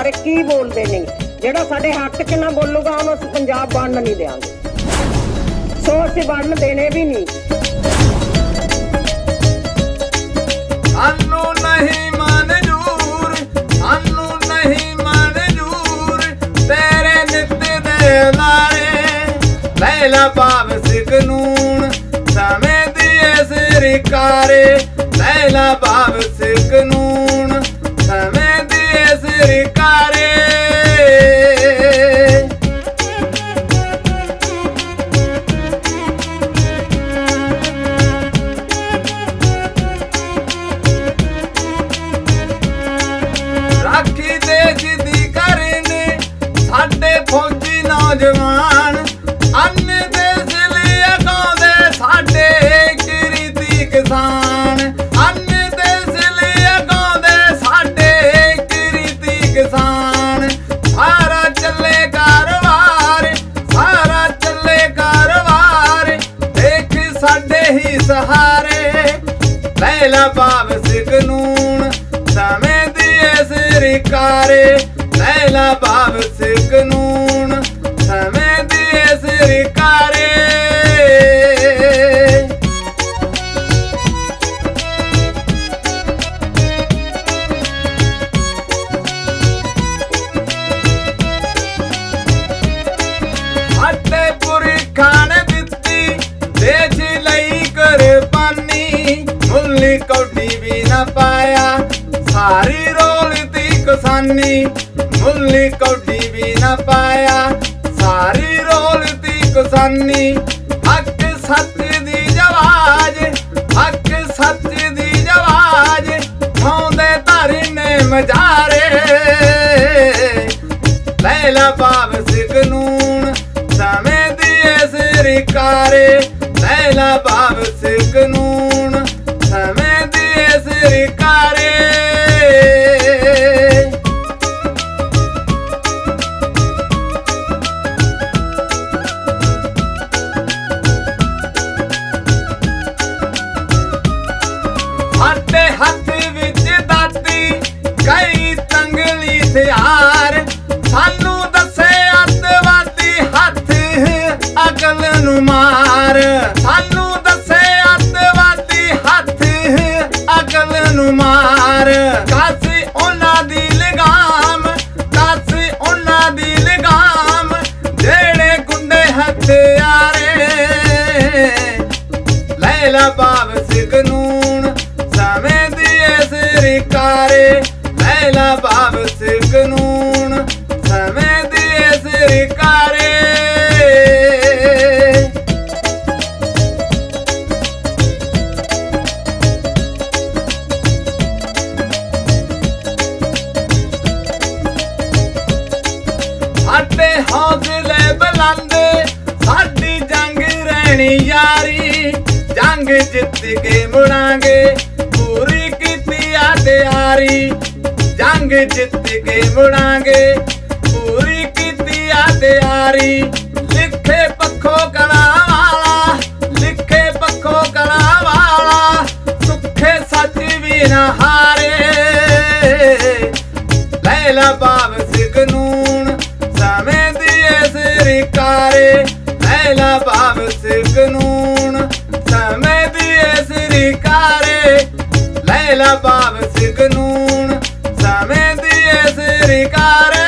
बारे की बोलते नहीं। ਜਿਹੜਾ ਸਾਡੇ ਹੱਕ 'ਚ ਨਾ ਬੋਲੂਗਾ ਉਹਨੂੰ ਅਸੀਂ ਪੰਜਾਬ ਬਣਨ ਨਹੀਂ ਦੇਵਾਂਗੇ। ਸੋ ਅਸੀਂ ਬਣਨ ਦੇਣੇ ਵੀ ਨਹੀਂ। ਸਾਨੂੰ ਨਹੀਂ ਮਨਜ਼ੂਰ, ਸਾਨੂੰ ਨਹੀਂ ਮਨਜ਼ੂਰ ਤੇਰੇ ਨਿੱਤ ਦੇ ਲਾਰੇ। ਲੈਲਾ ਪਾਵਸ ਕਾਨੂੰਨ ਸਮੇਂ ਦੀ ਸਰਕਾਰੇ। ਲੈਲਾ ਪਾਵਸ ਕਾਨੂੰਨ ਸਮੇਂ ਦੀ ਸਰਕਾਰੇ। ਰਾਖੀ ਦੇਸ਼ ਦੀ ਕਰਨੇ ਸਾਡੇ ਫੌਜੀ ਨੌਜਵਾਨ। ਅੰਨ ਦੇਸ਼ ਲਈ ਅਗਾਉਂਦੇ ਸਾਡੇ ਕਿਰਤੀ ਕਿਸਾਨ। ਅੰਨ ਦੇਸ਼ ਲਈ ਅਗਾਉਂਦੇ ਸਾਡੇ ਕਿਰਤੀ ਕਿਸਾਨ। ਸਾਰਾ ਚੱਲੇ ਕਾਰਵਾਰ, ਸਾਰਾ ਚੱਲੇ ਕਾਰਵਾਰ ਦੇਖ ਸਾਡੇ ਹੀ ਸਹਾਰੇ। ਲੈਲਾ ਪਾਵਸ ਕਾਨੂੰਨ ਸਮੇਂ ਦੀ ਸਰਕਾਰੇ। ਲੈਲਾ ਪਾਵਸ ਕਾਨੂੰਨ ਸਮੇਂ ਦੀ ਸਰਕਾਰੇ। ਸਾਡੇ ਪੁਰਖਾਂ ਨੇ ਦਿੱਤੀ ਦੇਸ਼ ਲਈ ਕੁਰਬਾਨੀ। ਮੁੱਲ ਕੌਡੀ ਵੀ ਨਾ ਪਾਇਆ ਸਾਰੀ ਰੋਲਤੀ ਕਿਸਾਨੀ। ਮੁੱਲ ਕੌਡੀ ਵੀ ਨਾ ਪਾਇਆ ਸਾਰੀ ਰੋਲਤੀ ਕਿਸਾਨੀ। ਹੱਕ ਸੱਚ ਦੀ ਆਵਾਜ਼, ਹੱਕ ਸੱਚ ਦੀ ਆਵਾਜ਼ ਠਾਉਂਦੇ ਧਰਨੇ ਮਜਾਰੇ। ਲੈਲਾ ਪਾਵਸ ਕਾਨੂੰਨ ਸਮੇਂ ਦੀ ਸਰਕਾਰੇ। ਲੈਲਾ ਪਾਵਸ ਕਾਨੂੰਨ ਸਮੇਂ ਦੀ ਸਰਕਾਰੇ। ਸਾਡੇ ਹੱਥ ਵਿੱਚ ਦਾਤੀ ਕਈ ਤੰਗਲੀ ਹਥਿਆਰ। ਸਾਨੂੰ ਦੱਸੇ ਅੱਤਵਾਦੀ ਹੱਥ ਅਕਲ ਨੂੰ ਮਾਰ। ਸਾਨੂੰ ਦੱਸੇ ਅੱਤਵਾਦੀ ਹੱਥ ਅਕਲ ਨੂੰ ਮਾਰ। ਕੱਸ ਉਹਨਾਂ ਦੀ ਲਗਾਮ, ਕੱਸ ਉਹਨਾਂ ਦੀ ਲਗਾਮ ਜਿਹੜੇ ਗੁੰਡੇ ਹਥਿਆਰੇ। ਲੈਲਾ ਪਾਵਸ ਕਾਨੂੰਨ ਸਮੇਂ ਦੀ ਸਰਕਾਰੇ। ਲੈਲਾ ਪਾਵਸ ਕਾਨੂੰਨ ਸਮੇਂ ਦੀ ਸਰਕਾਰੇ। ਸਾਡੇ ਹੌਸਲੇ ਬੁਲੰਦ, ਸਾਡੀ ਜੰਗ ਰਹਿਣੀ ਯਾਰੀ। ਜੰਗ ਜਿੱਤ ਕੇ ਮੁੜਾਂਗੇ ਪੂਰੀ ਕੀਤੀ ਆ ਤਿਆਰੀ। ਜੰਗ ਜਿੱਤ ਕੇ ਮੁੜਾਂਗੇ ਪੂਰੀ ਕੀਤੀ ਆ ਤਿਆਰੀ। ਲਿਖੇ ਪੱਖੋਂ ਕਲਾ ਵਾਲਾ, ਲਿਖੇ ਪੱਖੋਂ ਕਲਾ ਵਾਲਾ ਸੁੱਖੇ ਸੱਚ ਵੀ ਨਾ ਹਾਰੇ। ਲੈਲਾ ਪਾਵਸ ਕਾਨੂੰਨ ਸਮੇਂ ਦੀ ਸਰਕਾਰੇ। ਲੈਲਾ ਪਾਵਸ ਕਾਨੂੰਨ ਸਮੇਂ ਦੀ ਸਰਕਾਰੇ। ਲੈਲਾ ਪਾਵਸ ਕਾਨੂੰਨ ਸਮੇਂ ਦੀ ਸਰਕਾਰੇ।